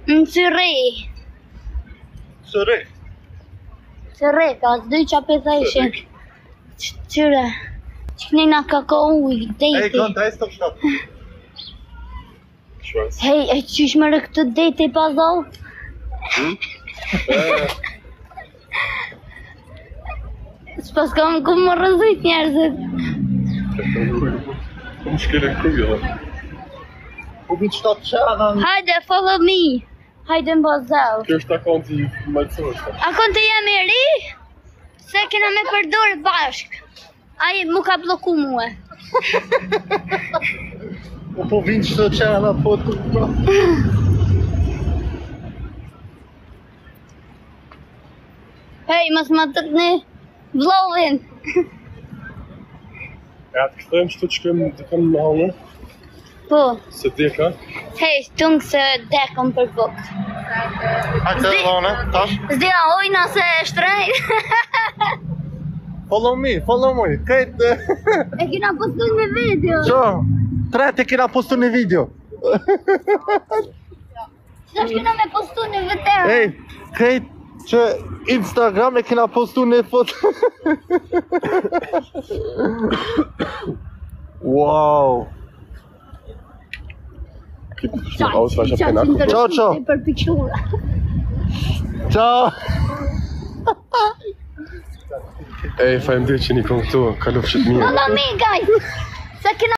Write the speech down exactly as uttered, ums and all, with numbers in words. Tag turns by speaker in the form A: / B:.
A: Në Syri.
B: Syri?
A: Syri, ka dy qapeta ishin. Qyre. Qënina ka ka uj, dejti.
B: Ej, kënë drejtë të kështatë.
A: Hej, e qysh më rë këtë dejti i pazall? S'pas kam ku më rëzit njerëzit.
C: Po mshkele kujë.
B: U bitë shtatë qana.
A: Hajde, follow me. Hajde në bazall.
C: Kjo është akonti malësosh.
A: Akonti jam i ri? Se kena me përdor bashk. Ai mu ka bloku mua.
B: Po vinë qëtë qana, po të këpra.
A: Hej, mas ma të të një vlovin.
C: E atë këthejmë që të që kemë të kemë në halë,
A: Po,
C: se deka.
A: hej, stung se dekëm për buk.
B: A këtë e dhone, tash?
A: Zdina hojna se shtrejt.
B: Follow me, follow me, këtë...
A: E kina postu një video.
B: Qo, treti kina postu një video.
A: Qësh kina me postu një video.
B: Ej, këtë që Instagram e kina postu një foto. Wow.
C: Au, s'fasha penako.
B: Ciao, ciao.
A: Për piqura.
B: Ciao.
C: Ej, fajmë dhe që një kom këtu, kalofë që të mirë.
A: Follow me, guys. Se kina